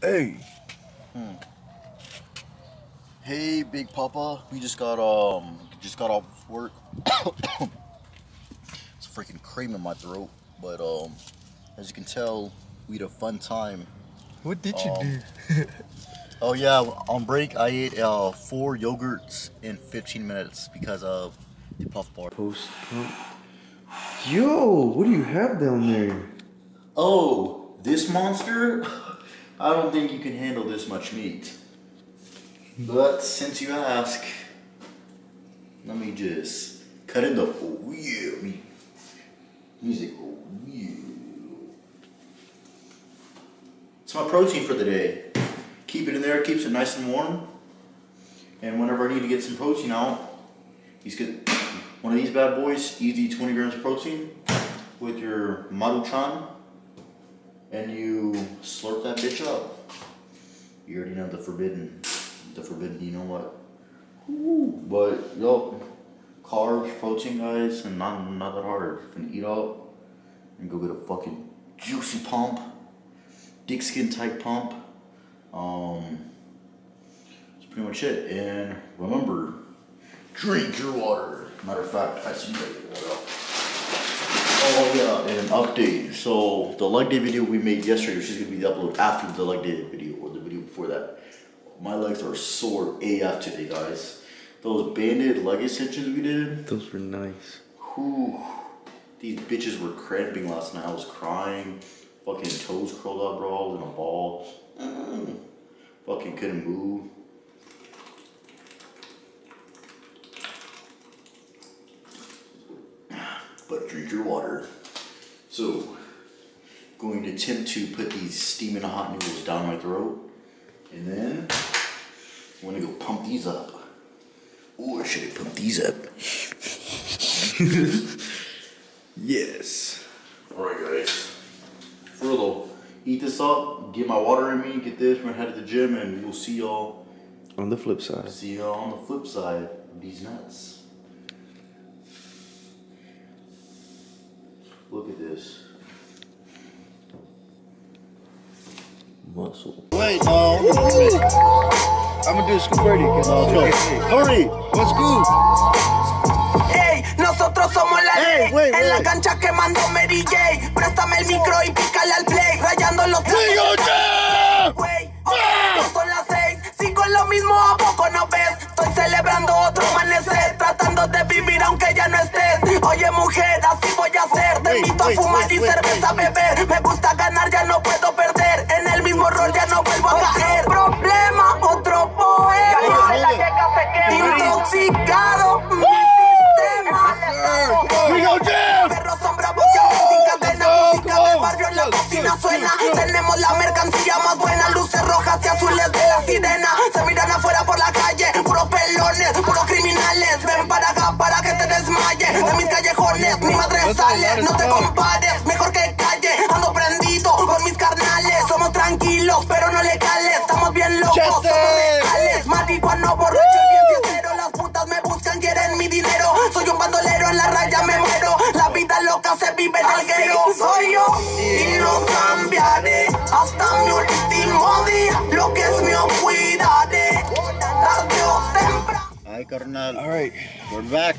Hey. Hey, Big Papa. We just got off work. It's freaking cream in my throat, but as you can tell, we had a fun time. What did you do? Oh yeah, on break I ate 4 yogurts in 15 minutes because of the puff bar. Yo, what do you have down there? Oh, this monster? I don't think you can handle this much meat. But since you ask, let me just cut in the music. It's my protein for the day. Keep it in there, keeps it nice and warm. And whenever I need to get some protein out, you get one of these bad boys, easy 20 grams of protein with your Maruchan, and you slurp that bitch up. You already know the forbidden, you know what? Ooh, but yo, carbs, protein, guys, and not that hard. Finna eat up and go get a fucking juicy pump, dick skin type pump. That's pretty much it. And remember, drink your water. Matter of fact, I see you. Oh yeah, and an update. So the leg day video we made yesterday, which is gonna be the upload after the leg day video or the video before that. My legs are sore AF today, guys. Those banded leg extensions we did. Those were nice. Whew. These bitches were cramping last night. I was crying. Fucking toes curled up, bro. I was in a ball. Fucking couldn't move. But drink your water. So, going to attempt to put these steaming hot noodles down my throat. And then, I'm gonna go pump these up. Ooh, I should have pumped these up. Yes. Alright, guys. For real, eat this up, get my water in me, get this, we're gonna head to the gym, and we'll see y'all on the flip side. See y'all on the flip side of these nuts. Look at this. Muscle. Wait, no. I'm gonna do a scoop ready. Let's go. Hurry. Let's go. Hey, nosotros somos la ley. En la cancha quemando Mary J. Préstame el micro y pícale al play. Rayando los wey, no son las 6. Sigo en lo mismo, ¿a poco no ves? Estoy celebrando otro amanecer, tratando de vivir aunque ya no estés. Oye mujer, así voy a hacer. Te invito a fumar y cerveza a beber. Me gusta ganar, ya no puedo perder. En el mismo rol ya no vuelvo a caer. Problema, otro poema. Intoxicado, mi sistema. Perros son bravos y aún sin cadena. Música de barrio en la cocina suena. Tenemos la mercancía más buena. Luces rojas y azules de la sirena. Se miran afuera por la calle. Puros pelones, puros criminales. Ven para acá para que te desmayes. De mis callejones mi madre sale. No te compares, mejor que calle. Ando prendido con mis carnales. Somos tranquilos pero no legales. Estamos bien locos, somos reales. Marihuano borracho y bien fiestero. Las putas me buscan, quieren mi dinero. Soy un bandolero, en la raya me muero. La vida loca se vive en el guero. Soy yo y no cambiaré hasta mi último día. Lo que es mío cuidaré, tarde o temprano. Alright, carnal. Alright, we're back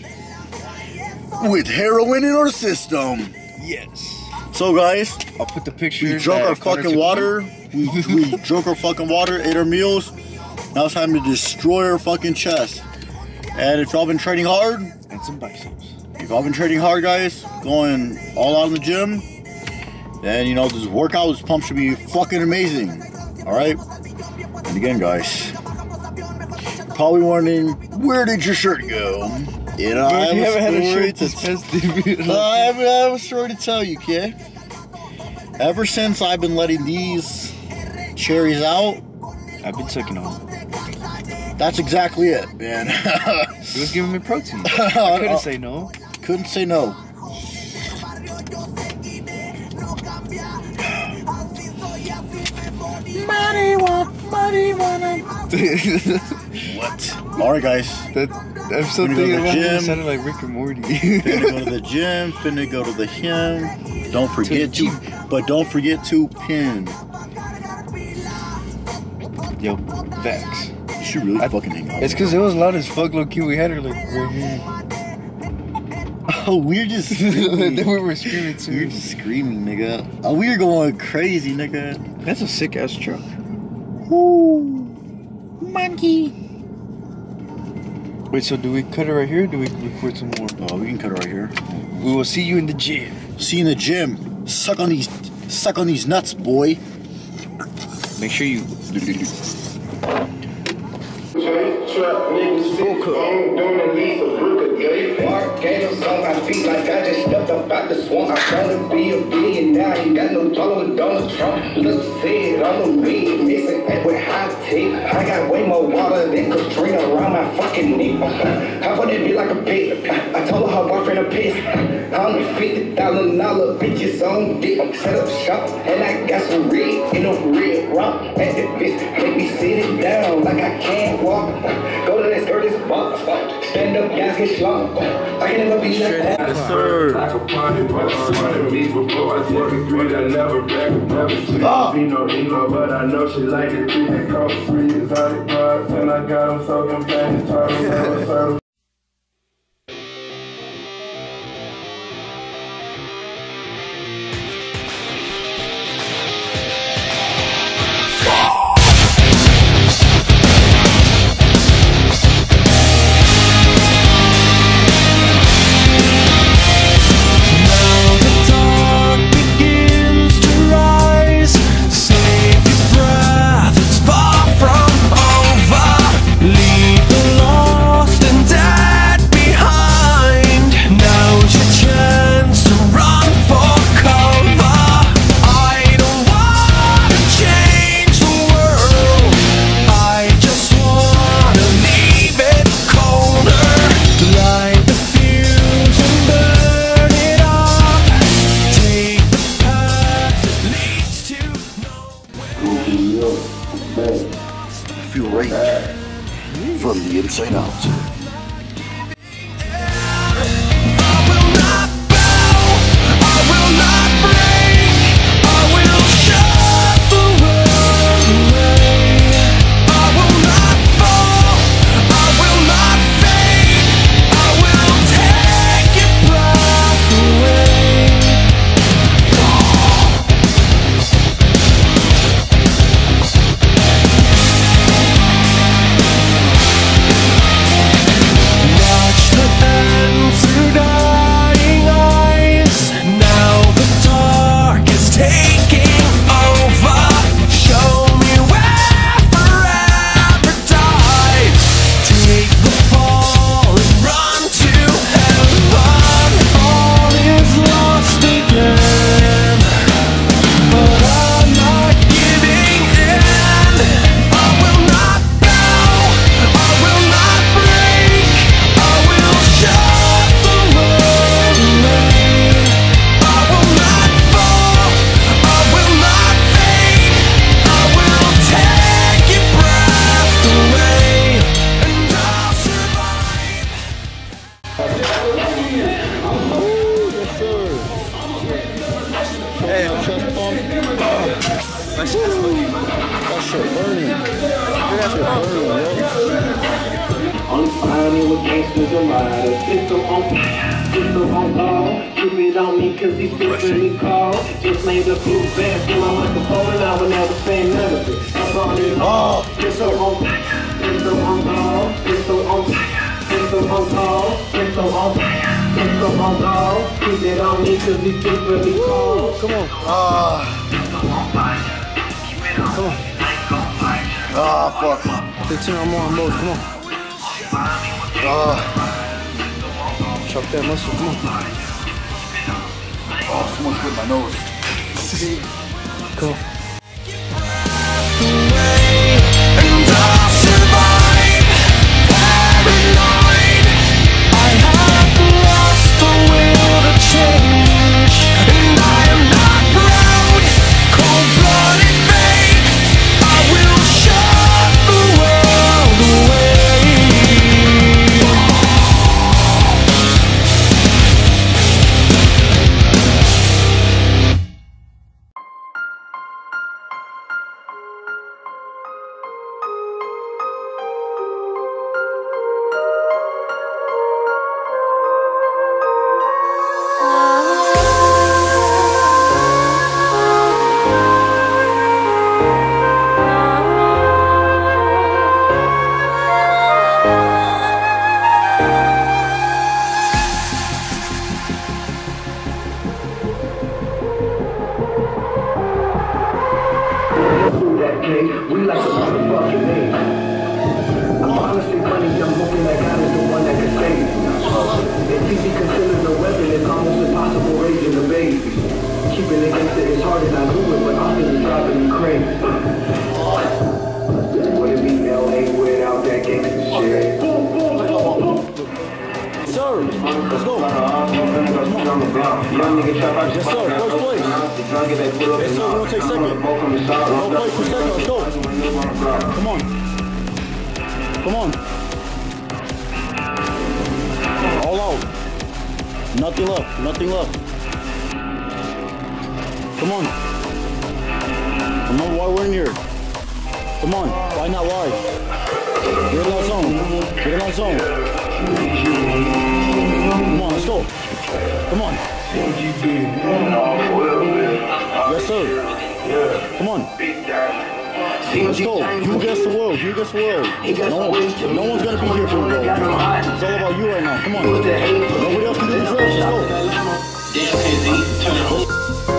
with heroin in our system. Yes. So guys, I'll put the pictures. We drunk our fucking water. We drunk our fucking water, ate our meals. Now it's time to destroy our fucking chest. And if y'all been training hard, and some biceps. If y'all been training hard, guys, going all out in the gym, then you know this workout, this pump should be fucking amazing. Alright? And again, guys, probably wondering, where did your shirt go? You know, I haven't had a shirt to test the I have a story to tell you, kid. Ever since I've been letting these cherries out, I've been sucking on. That's exactly it, man. It was giving me protein. I couldn't say no. Couldn't say no. What? Alright, guys. That episode thing about it sounded like Rick and Morty. Finna go to the gym, finna go to the gym. Don't forget to pin. Yo, facts. You should really fucking hang out. It's because it was loud as fuck, low key. We had her like right here. Oh, we're just screaming. Then we were screaming too. We're just screaming, nigga. Oh, we were going crazy, nigga. That's a sick ass truck. Ooh, monkey. Wait, so do we cut it right here or do we record some more? Oh, we can cut it right here. We will see you in the gym. See you in the gym. Suck on these nuts, boy. Make sure you. Full cook. Mark gave us on my feet like I just stepped up out the swamp. I wanna be a billionaire. Ain't got no trouble with Donald Trump. Let's say it on the weed, mixing it with hot tea. I got way more water than Katrina around my fucking knee. How would it be like a pig? I told her boyfriend a piss. $150,000 bitches on dick. Set up shop and I got some red in a red rock. At the bitch, make me sit it down like I can't walk. Go to that skirt, it's box. Stand up, guys get slung. I can never be like that. Yes, sir. Like a party, but I'm running me before I take a three. I never back up, never sleep. Be no ego, but I know she like it. She can come free, exotic vibes, and I got them soaking pain. Turn from the inside out. I'm finding with gangsters a rider. Pistol on call. Keep it on me cause these bitches really call. Just made a blue vest in my microphone and I would never say none of it. I brought it all. Pistol on call. Pistol on call. Pistol on call. Pistol on call. Keep it on me cause these bitches really call. Come on. Come on. Ah, fuck. 15 or more on both, come on. Chop that muscle, come on. Oh, someone hit my nose. Cool. okay? We like the motherfucking name. I'm honestly funny, I'm hoping that God is the one that can save me. It's easy considered a weapon, it's almost impossible raising a baby. Keeping it gangster is hard and I do it, but often it's driving me crazy. Wouldn't be LA without that gangster shit. Sir, let's go. Yes, sir, first place. Yes, sir, we're gonna take second. No place for second, let's go. Come on. Come on. All out. Nothing left, nothing left. Come on. Remember why we're in here. Come on, why not live? Get in that zone. Get in that zone. Come on, let's go. Come on. Yes, sir. Come on. Let's go. You against the world. You against the world. No one's gonna be here for you, bro. It's all about you right now. Come on. Nobody else can do this race. Let's go.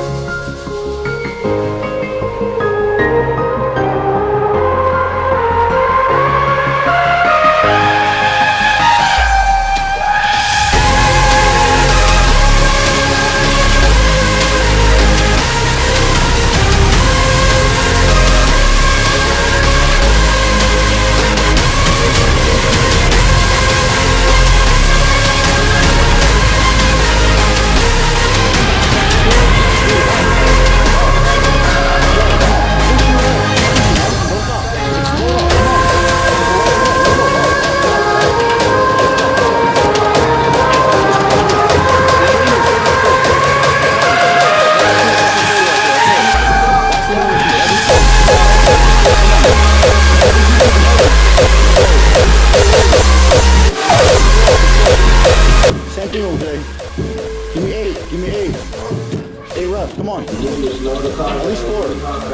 Same thing over there. Give me 8. Give me 8. 8 reps. Come on. At least 4.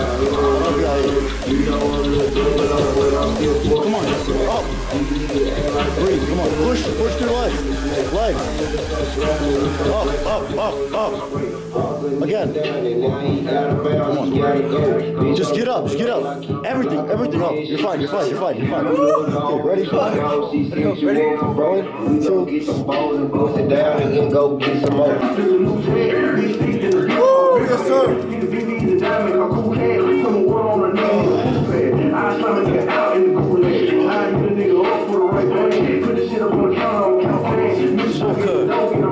Come on. Up. Breathe. Come on. Push. Push through legs. Legs. Up. Again. Come on. Just get up. Just get up. Everything up. You're fine. Okay, ready? Come on. Ready? Rolling. 2. Sit down and then go get some more. Woo! Yes, sir. So good.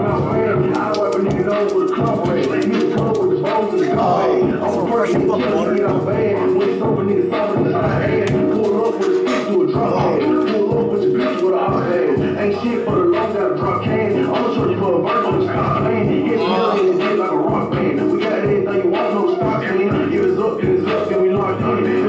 Oh, fresh and fucking water. Ain't shit for the long gotta drop cash. I'ma show you for a verse on the stop man. It's like a rock band. We got anything you want, no stop man. If it's up, then it's up, then we locked in.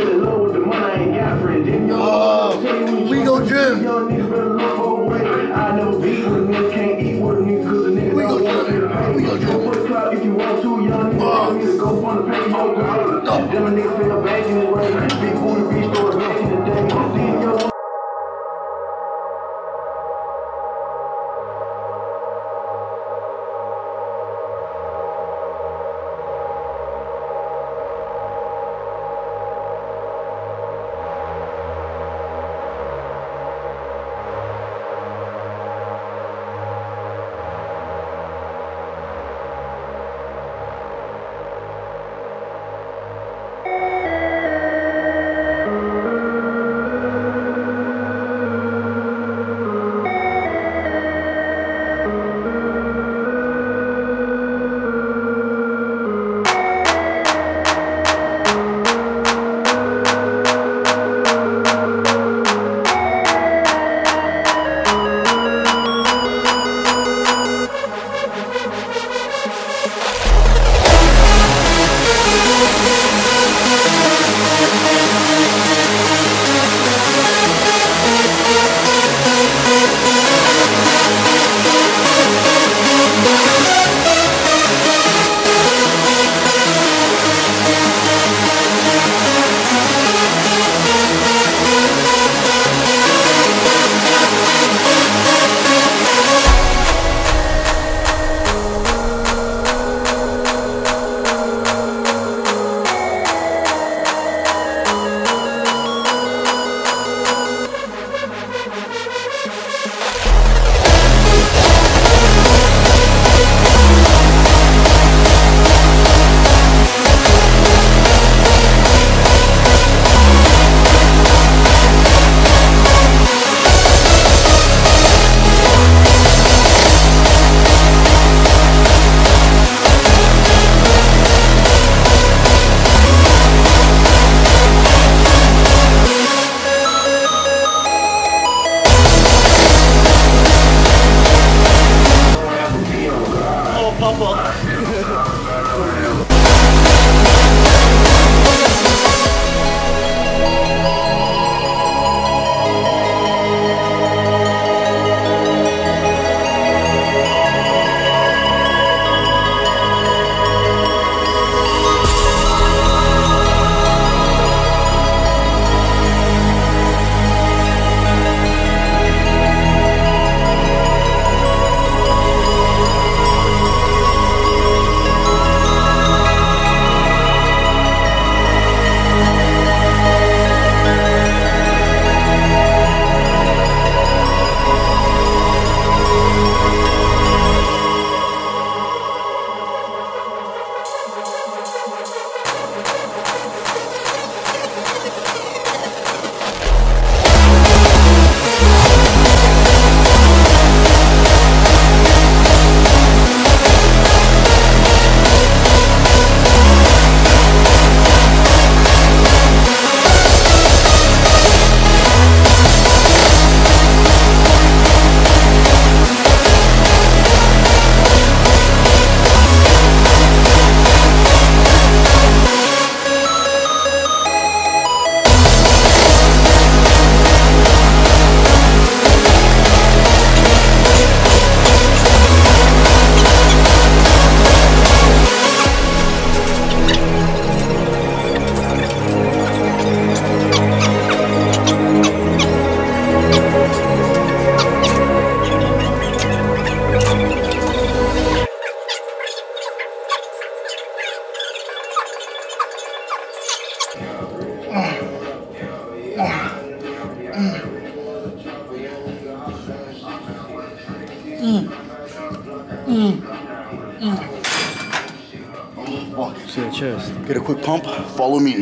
chest. Get a quick pump. Follow me.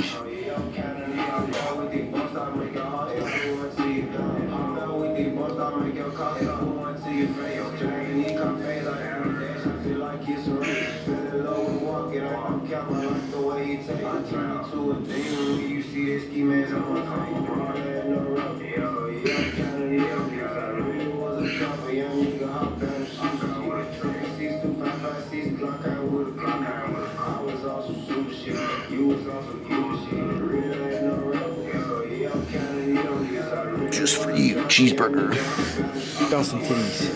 Just for you, cheeseburger. Got some titties.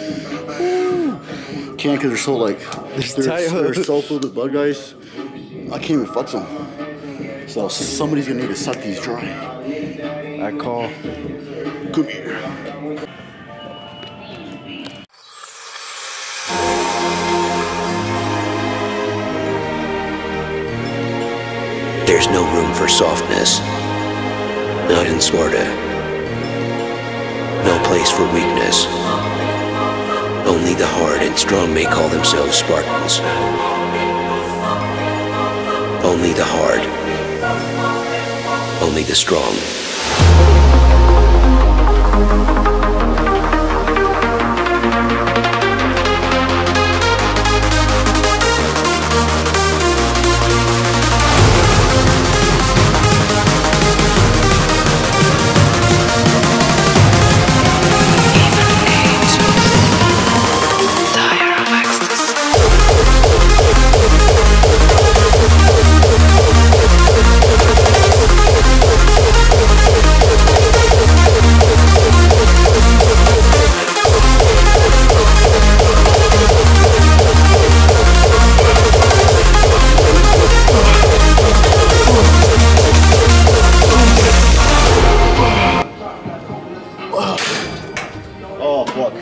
Can't because they're so like they're so filled with blood, guys. I can't even fuck them. So somebody's gonna need to suck these dry. I call. Come here. There's no room for softness, not in Sparta. No place for weakness. Only the hard and strong may call themselves Spartans. Only the hard. Only the strong. Oh fuck.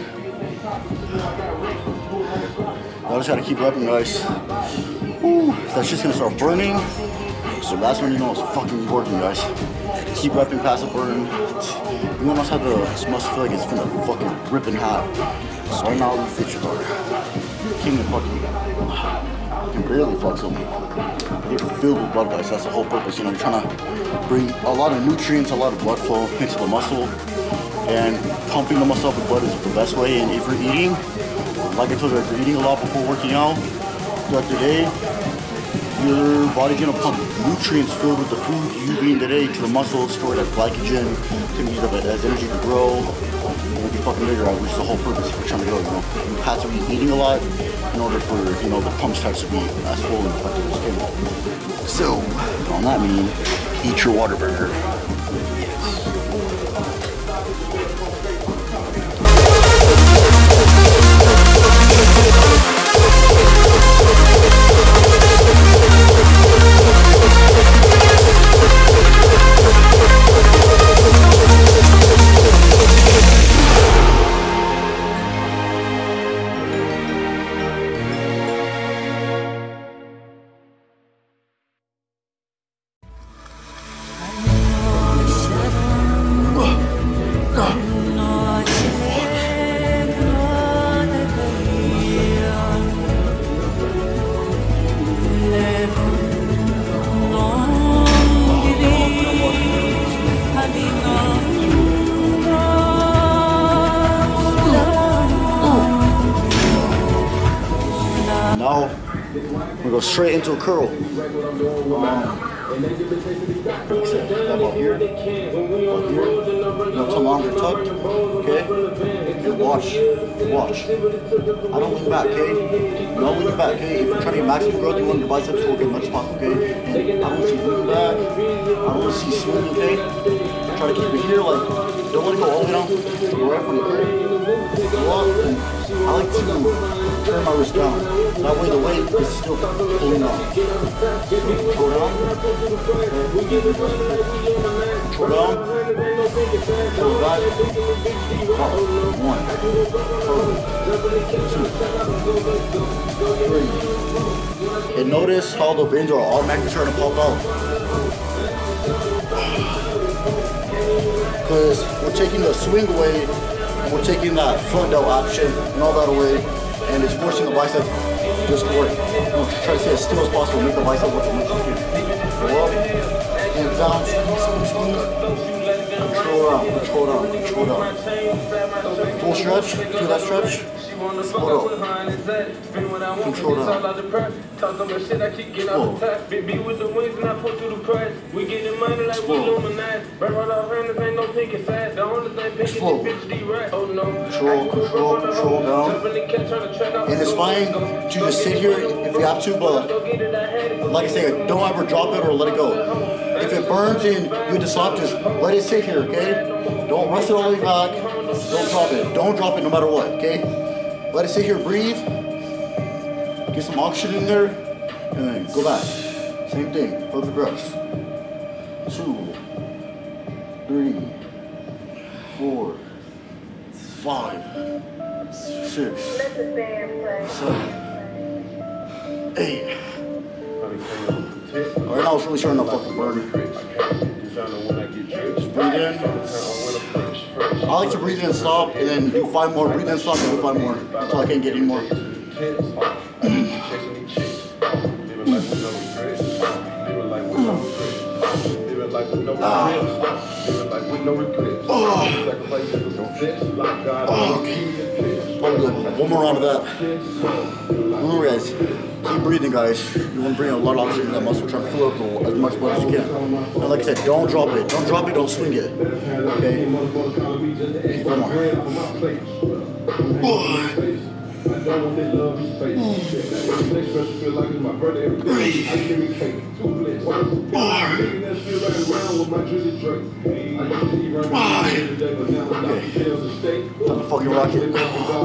I just gotta keep repping, guys. Woo, that's just gonna start burning. So that's when you know it's fucking working, guys. Keep repping past the burn. You almost have to, it must feel like it's gonna fucking rip in half. So right now we fit your guard. Can't even fucking, you can barely fuck them. They're filled with blood, guys. That's the whole purpose. You know, you're trying to bring a lot of nutrients, a lot of blood flow into the muscle. And pumping the muscle up with blood is the best way. And if you're eating, like I told you, if you're eating a lot before working out throughout the day, your body's gonna pump nutrients filled with the food you've eaten today to the muscles, stored as glycogen, to use up as energy to grow, and make you fucking bigger, which is the whole purpose if you're trying to grow, you know. You have to be eating a lot in order for, you know, the pump starts to be as full and effective as can. So, on that mean, eat your water burger. Now we go straight into a curl. About here, not too long or tucked, okay? And watch. I don't lean back, okay? No lean back, okay? If you're trying to get maximum growth, you want your biceps to work as much as possible, okay? And I don't see leaning back. I don't see swinging, okay? Try to keep it here, like, don't let it go all the way down. Go right from the curl. Go up, and I like to turn my wrist down. That way the weight is still pulling on. Go down. Go down. Go back. Up. 1. 2. 3. And notice how the veins are automatically starting to pop out. Because we're taking the swing away, and we're taking that front delt option and all that away, and it's forcing the bicep just work. No, try to stay as still as possible. Make the bicep look as much as you can. Go up, and down, squeeze. Control down. Full stretch, do that stretch. Hold up. Control down. Explode. Control down. And it's fine to just sit here if you have to, but like I say, don't ever drop it or let it go. If it burns and you have to stop, just let it sit here, okay? Don't rest it all the way back. Don't drop it. Don't drop it no matter what, okay? Let it sit here, breathe. Get some oxygen in there, and then go back. Same thing, perfect reps. 2, 3, 4, 5, 6, 7, 8. Right now it's really starting to fucking burn. Just breathe in. I like to breathe in and stop, and then do 5 more. Breathe in and stop, and do 5 more until I can't get any more. Probably like 1 more round of that. Remember guys, keep breathing guys. You want to bring a lot of oxygen to that muscle, try to fill up as much blood as you can. And like I said, don't drop it. Don't drop it, don't swing it. Okay? Keep on. Time to fucking rock it.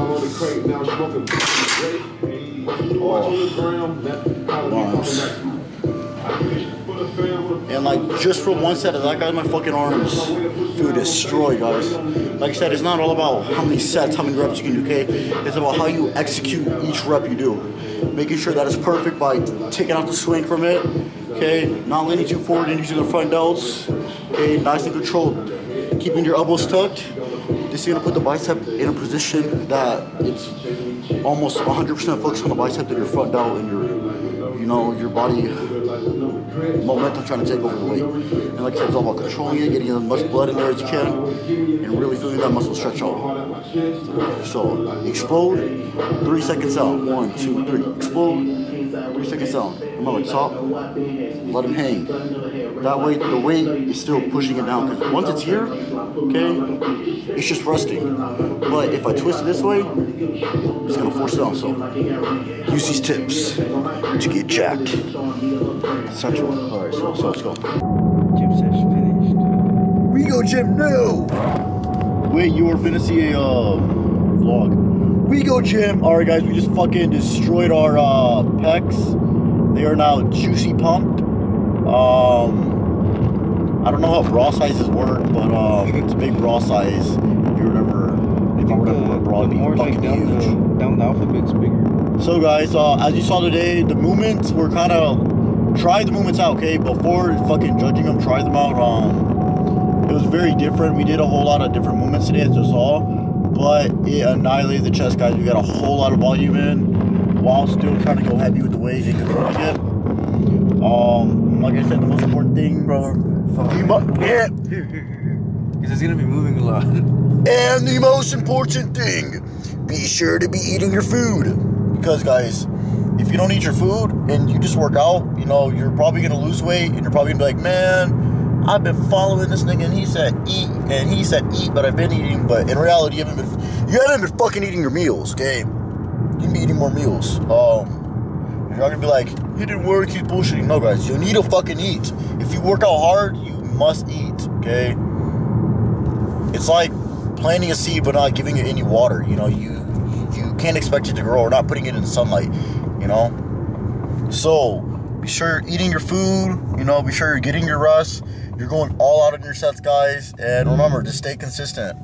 Arms. And like just for one set of that guy, my fucking arms feel destroyed, guys. Like I said, it's not all about how many sets, how many reps you can do, okay? It's about how you execute each rep you do. Making sure that it's perfect by taking out the swing from it, okay? Not leaning too forward and using the front delts, okay? Nice and controlled. Keeping your elbows tucked. This is gonna put the bicep in a position that it's almost 100% focused on the bicep and your front delt and your, you know, your body momentum trying to take over the weight. And like I said, it's all about controlling it, getting as much blood in there as you can, and really feeling that muscle stretch out. So, explode, 3 seconds out. 1, 2, 3. Explode, 3 seconds out. Remember, stop, let him hang. That way, the weight is still pushing it down, because once it's here, okay, it's just resting. But if I twist it this way, it's gonna force it down. So, use these tips to get jacked. Central. Alright, so let's go. Gym session finished. We go gym now! Wait, you were finna see a vlog. We go gym. Alright guys, we just fucking destroyed our pecs. They are now juicy pumped. I don't know how bra sizes work, but it's a big bra size. If I were to wear a bra, it'd be fucking huge. Down the alphabet's bigger. So guys, as you saw today, the movements were kind of, try the movements out, okay? Before fucking judging them, try them out. It was very different. We did a whole lot of different movements today, as you saw, but it annihilated the chest, guys. We got a whole lot of volume in while still trying to go heavy with the weight and controlling it. Like I said, the most important thing, bro. Here. Because it's gonna be moving a lot. And the most important thing, be sure to be eating your food. Because guys, if you don't eat your food and you just work out, you know, you're probably gonna lose weight, and you're probably gonna be like, man, I've been following this nigga and he said eat, and he said eat, but I've been eating. But in reality, you haven't been fucking eating your meals, okay? You can be eating more meals. You're not gonna be like, he didn't work, he's bullshitting. No guys, you need to fucking eat. If you work out hard, you must eat, okay? It's like planting a seed but not giving it any water. You know, you can't expect it to grow or not putting it in sunlight, you know? So be sure you're eating your food, you know, be sure you're getting your rest, you're going all out in your sets, guys, and remember to stay consistent.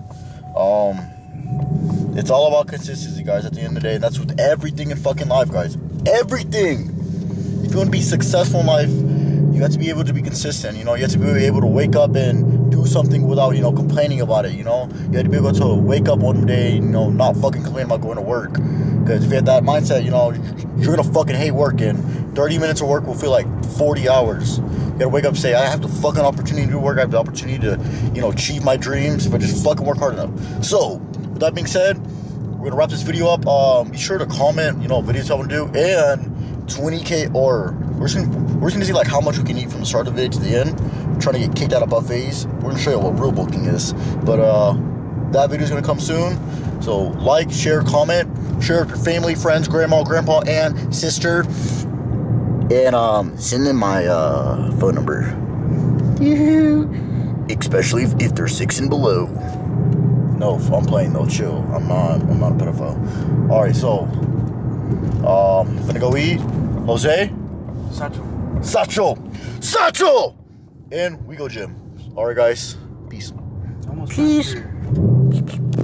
It's all about consistency, guys, at the end of the day, and that's with everything in fucking life, guys. Everything. If you want to be successful in life, you have to be able to be consistent, you know. You have to be able to wake up and do something without, you know, complaining about it, you know. You have to be able to wake up one day, you know, not fucking complain about going to work. Because if you have that mindset, you know, you're gonna fucking hate working. 30 minutes of work will feel like 40 hours. You gotta wake up and say, I have the fucking opportunity to do work. I have the opportunity to, you know, achieve my dreams if I just fucking work hard enough. So, with that being said, we're gonna wrap this video up. Be sure to comment, you know, videos I want to do, and 20K or we're just gonna see like how much we can eat from the start of the video to the end. I'm trying to get kicked out of buffets. We're gonna show you what real bulking is. But that video is gonna come soon. So like, share, comment, share with your family, friends, grandma, grandpa, and sister, and send them my phone number. Especially if they're 6 and below. No, I'm playing though. Chill. I'm not a pedophile. All right, so finna go eat. Jose. Satchel. And we go gym. All right, guys. Peace. Almost Peace.